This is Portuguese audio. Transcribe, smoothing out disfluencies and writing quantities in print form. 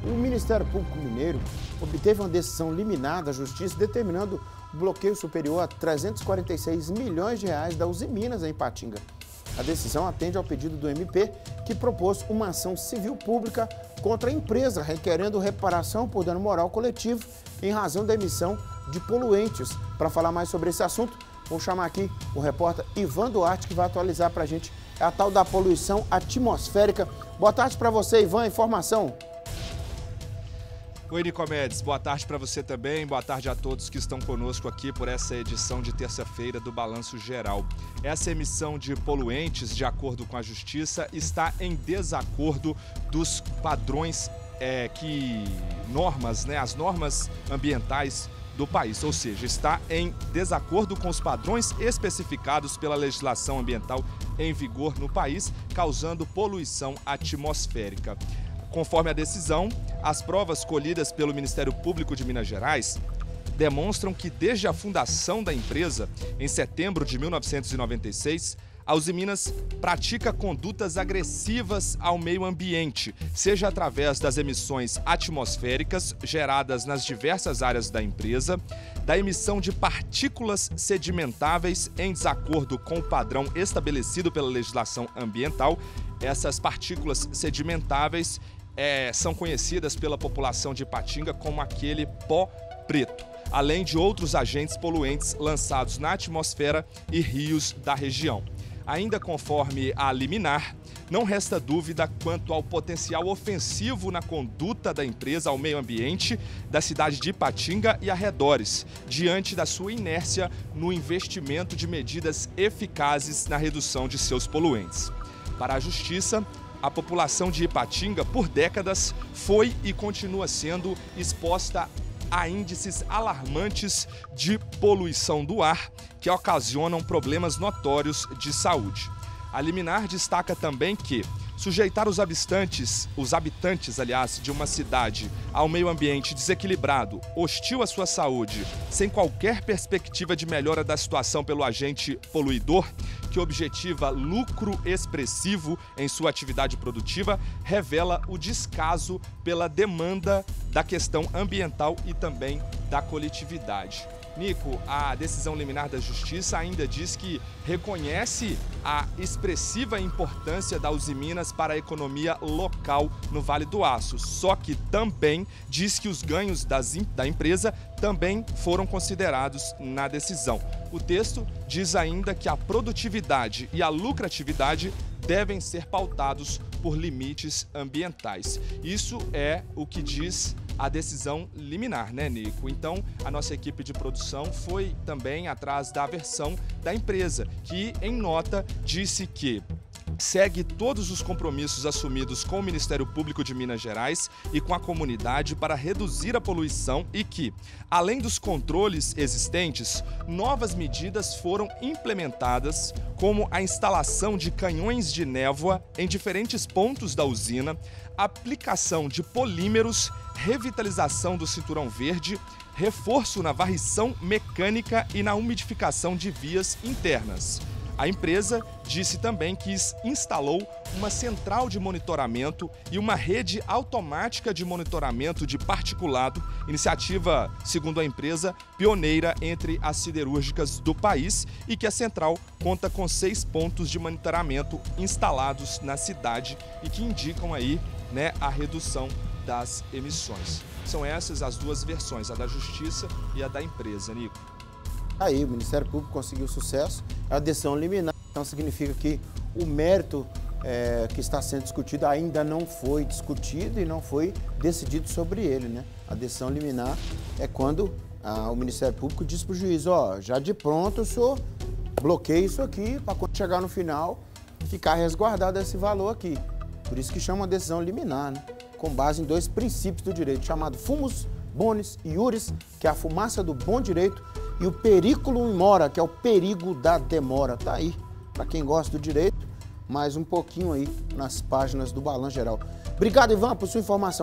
O Ministério Público Mineiro obteve uma decisão liminar da Justiça determinando o bloqueio superior a 346 milhões de reais da Usiminas em Ipatinga. A decisão atende ao pedido do MP, que propôs uma ação civil pública contra a empresa, requerendo reparação por dano moral coletivo em razão da emissão de poluentes. Para falar mais sobre esse assunto, vou chamar aqui o repórter Ivan Duarte, que vai atualizar para a gente a tal da poluição atmosférica. Boa tarde para você, Ivan. Informação. Oi, Nicomedes. Boa tarde para você também. Boa tarde a todos que estão conosco aqui por essa edição de terça-feira do Balanço Geral. Essa emissão de poluentes, de acordo com a Justiça, está em desacordo dos padrões as normas ambientais do país, ou seja, está em desacordo com os padrões especificados pela legislação ambiental em vigor no país, causando poluição atmosférica. Conforme a decisão, as provas colhidas pelo Ministério Público de Minas Gerais demonstram que desde a fundação da empresa, em setembro de 1996, a Usiminas pratica condutas agressivas ao meio ambiente, seja através das emissões atmosféricas geradas nas diversas áreas da empresa, da emissão de partículas sedimentáveis em desacordo com o padrão estabelecido pela legislação ambiental. Essas partículas sedimentáveis são conhecidas pela população de Ipatinga como aquele pó preto, além de outros agentes poluentes lançados na atmosfera e rios da região. Ainda conforme a liminar, não resta dúvida quanto ao potencial ofensivo na conduta da empresa ao meio ambiente da cidade de Ipatinga e arredores, diante da sua inércia no investimento de medidas eficazes na redução de seus poluentes. Para a Justiça, a população de Ipatinga, por décadas, foi e continua sendo exposta a índices alarmantes de poluição do ar que ocasionam problemas notórios de saúde. A liminar destaca também que sujeitar os habitantes, de uma cidade ao meio ambiente desequilibrado, hostil à sua saúde, sem qualquer perspectiva de melhora da situação pelo agente poluidor, que objetiva lucro expressivo em sua atividade produtiva, revela o descaso pela demanda da questão ambiental e também da coletividade. Nico, a decisão liminar da Justiça ainda diz que reconhece a expressiva importância da Usiminas para a economia local no Vale do Aço, só que também diz que os ganhos da empresa também foram considerados na decisão. O texto diz ainda que a produtividade e a lucratividade devem ser pautados por limites ambientais. Isso é o que diz a decisão liminar, né, Nico? Então, a nossa equipe de produção foi também atrás da versão da empresa, que, em nota, disse que segue todos os compromissos assumidos com o Ministério Público de Minas Gerais e com a comunidade para reduzir a poluição e que, além dos controles existentes, novas medidas foram implementadas, como a instalação de canhões de névoa em diferentes pontos da usina, aplicação de polímeros, revitalização do cinturão verde, reforço na varrição mecânica e na umidificação de vias internas. A empresa disse também que instalou uma central de monitoramento e uma rede automática de monitoramento de particulado, iniciativa, segundo a empresa, pioneira entre as siderúrgicas do país, e que a central conta com 6 pontos de monitoramento instalados na cidade e que indicam aí, a redução das emissões. São essas as duas versões, a da Justiça e a da empresa, Nico. Aí, o Ministério Público conseguiu sucesso, a decisão liminar, então significa que o mérito que está sendo discutido ainda não foi discutido e não foi decidido sobre ele, né? A decisão liminar é quando o Ministério Público diz para o juiz, já de pronto o senhor bloqueia isso aqui para quando chegar no final ficar resguardado esse valor aqui. Por isso que chama a decisão liminar, né? Com base em 2 princípios do direito, chamado fumus bonis iuris, que é a fumaça do bom direito, e o periculum in mora, que é o perigo da demora. Tá aí, para quem gosta do direito, mais um pouquinho aí nas páginas do Balanço Geral. Obrigado, Ivan, por sua informação.